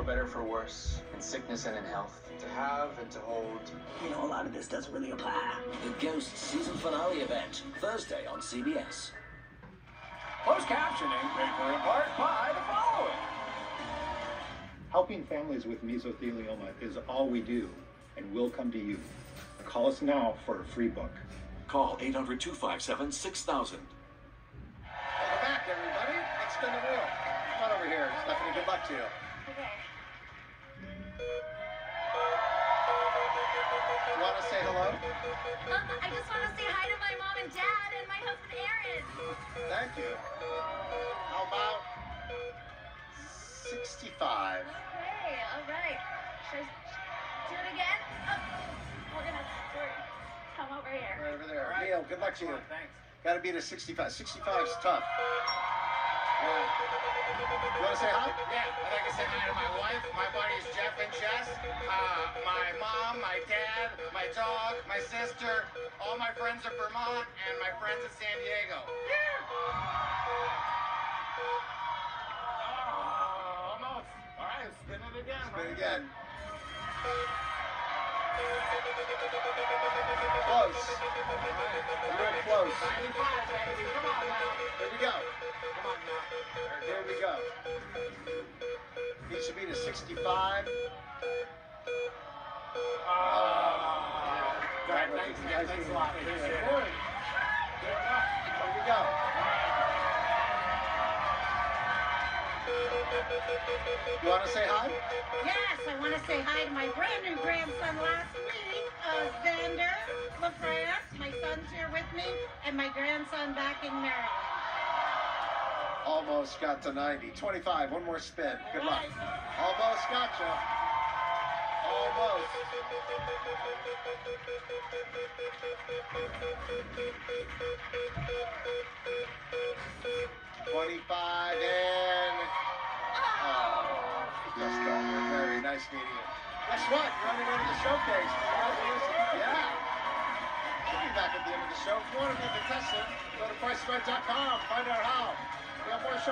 For better, for worse, in sickness and in health. To have and to hold. You know, a lot of this doesn't really apply. The Ghost season finale event, Thursday on CBS. Closed captioning paid for in part by the following. Helping families with mesothelioma is all we do, and we'll come to you. Call us now for a free book. Call 800-257-6000. Welcome back, everybody. Let's spin the wheel. Come on over here. Stephanie, good luck to you. Okay. You want to say hello? I just want to say hi to my mom and dad and my husband Aaron. Thank you. How about 65? Okay, all right. Should I do it again? Oh, we're come over here. Right over there. Right. Neil, good luck to you. Thanks. Got to beat a 65. 65 is tough. Yeah. You want to say hi? Yeah, I'd like to say hi to my wife, my buddies Jeff and Jess, my mom, my dad, my dog, my sister, all my friends in Vermont, and my friends in San Diego. Oh, almost. All right, spin it again. Spin it again. Close. You're close. 95, baby. Come on now. Here we go. Come on now. Here we go. Needs to beat a 65. Thanks, man. Thanks a lot. Appreciate it. Here we go. You want to say hi? Yes, I want to say hi to my brand new grandson last week, Xander LaFrance. My son's here with me, and my grandson back in Maryland. Almost got to 90. 25. One more spin. Good luck. Almost got you. Almost. $25 in. Oh, just over. Very nice meeting you. Guess what? You're on your way to the showcase. Congratulations. Yeah. We'll be back at the end of the show. If you want to be a contestant, go to PriceRight.com. Find out how. We have more shows.